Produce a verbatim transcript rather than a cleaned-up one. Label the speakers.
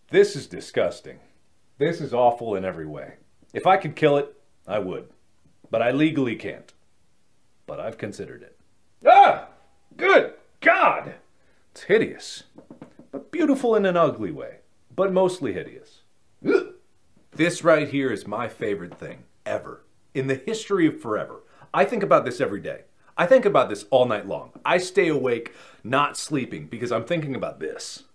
Speaker 1: This is disgusting. This is awful in every way. If I could kill it, I would. But I legally can't. But I've considered it. Ah! Good God! It's hideous. But beautiful in an ugly way. But mostly hideous. Ugh. This right here is my favorite thing ever. In the history of forever. I think about this every day. I think about this all night long. I stay awake, not sleeping, because I'm thinking about this.